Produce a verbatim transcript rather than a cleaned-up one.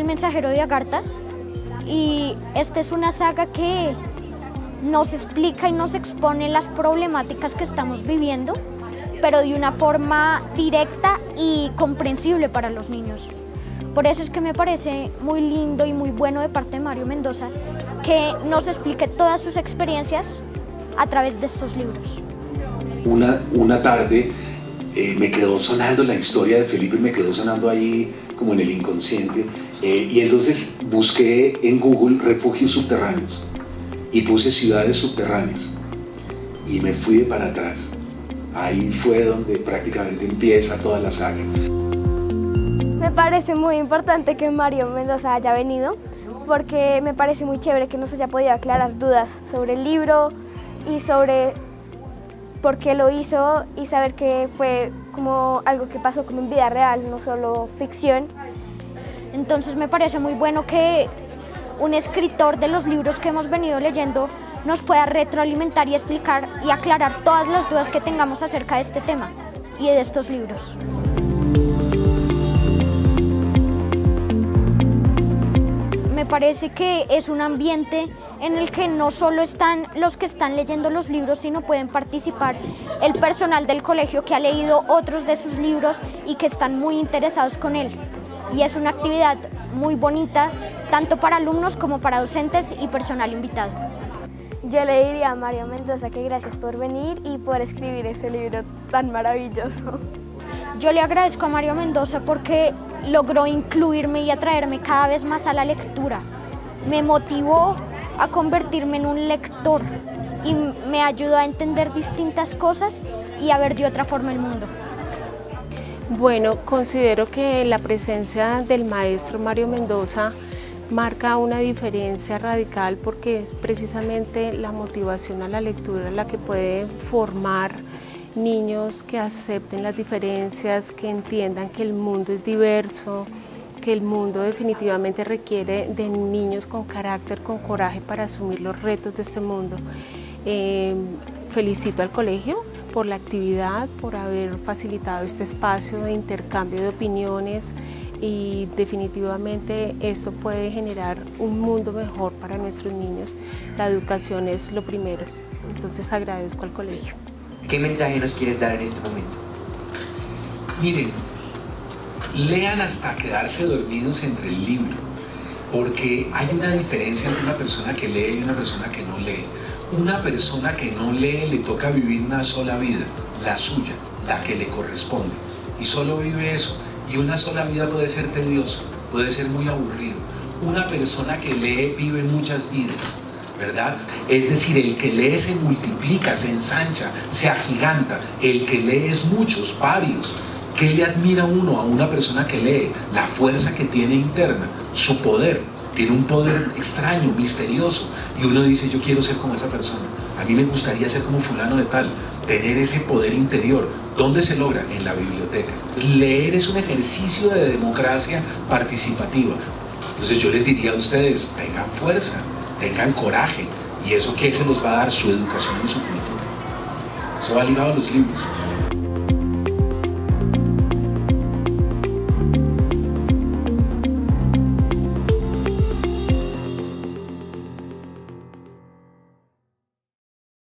mensajero de Agartha y esta es una saga que nos explica y nos expone las problemáticas que estamos viviendo, pero de una forma directa y comprensible para los niños. Por eso es que me parece muy lindo y muy bueno de parte de Mario Mendoza que nos explique todas sus experiencias a través de estos libros. Una, una tarde eh, me quedó sonando la historia de Felipe, me quedó sonando ahí como en el inconsciente, eh, y entonces busqué en Google refugios subterráneos y puse ciudades subterráneas y me fui de para atrás. Ahí fue donde prácticamente empieza toda la saga. Me parece muy importante que Mario Mendoza haya venido, porque me parece muy chévere que nos haya podido aclarar dudas sobre el libro y sobre por qué lo hizo, y saber que fue como algo que pasó como en vida real, no solo ficción. Entonces me parece muy bueno que un escritor de los libros que hemos venido leyendo nos pueda retroalimentar y explicar y aclarar todas las dudas que tengamos acerca de este tema y de estos libros. Me parece que es un ambiente en el que no solo están los que están leyendo los libros, sino pueden participar el personal del colegio que ha leído otros de sus libros y que están muy interesados con él. Y es una actividad muy bonita, tanto para alumnos como para docentes y personal invitado. Yo le diría a Mario Mendoza que gracias por venir y por escribir ese libro tan maravilloso. Yo le agradezco a Mario Mendoza porque logró incluirme y atraerme cada vez más a la lectura. Me motivó a convertirme en un lector y me ayudó a entender distintas cosas y a ver de otra forma el mundo. Bueno, considero que la presencia del maestro Mario Mendoza marca una diferencia radical, porque es precisamente la motivación a la lectura la que puede formar niños que acepten las diferencias, que entiendan que el mundo es diverso, que el mundo definitivamente requiere de niños con carácter, con coraje para asumir los retos de este mundo. Eh, felicito al colegio por la actividad, por haber facilitado este espacio de intercambio de opiniones, y definitivamente esto puede generar un mundo mejor para nuestros niños. La educación es lo primero, entonces agradezco al colegio. ¿Qué mensaje nos quieres dar en este momento? Miren, lean hasta quedarse dormidos entre el libro, porque hay una diferencia entre una persona que lee y una persona que no lee. Una persona que no lee le toca vivir una sola vida, la suya, la que le corresponde, y solo vive eso. Y una sola vida puede ser tedioso, puede ser muy aburrido. Una persona que lee vive muchas vidas, ¿verdad? Es decir, el que lee se multiplica, se ensancha, se agiganta. El que lee es muchos, varios. ¿Qué le admira uno a una persona que lee? La fuerza que tiene interna, su poder. Tiene un poder extraño, misterioso. Y uno dice, yo quiero ser como esa persona. A mí me gustaría ser como fulano de tal, tener ese poder interior. ¿Dónde se logra? En la biblioteca. Leer es un ejercicio de democracia participativa. Entonces yo les diría a ustedes, tengan fuerza, tengan coraje. ¿Y eso qué se los va a dar? Su educación y su cultura. Eso va ligado a los libros.